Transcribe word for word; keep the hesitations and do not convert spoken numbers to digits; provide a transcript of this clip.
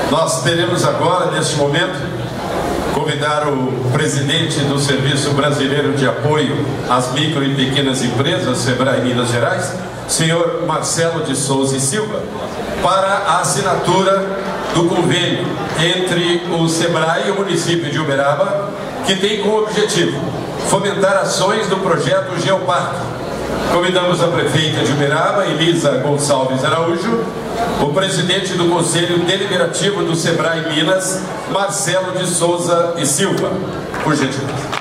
Nós teremos agora, neste momento, convidar o presidente do Serviço Brasileiro de Apoio às Micro e Pequenas Empresas, SEBRAE Minas Gerais, senhor Marcelo de Souza e Silva, para a assinatura do convênio entre o SEBRAE e o município de Uberaba, que tem como objetivo fomentar ações do projeto Geoparque. Convidamos a prefeita de Uberaba, Elisa Gonçalves Araújo, o presidente do Conselho Deliberativo do SEBRAE Minas, Marcelo de Souza e Silva. Por gentileza.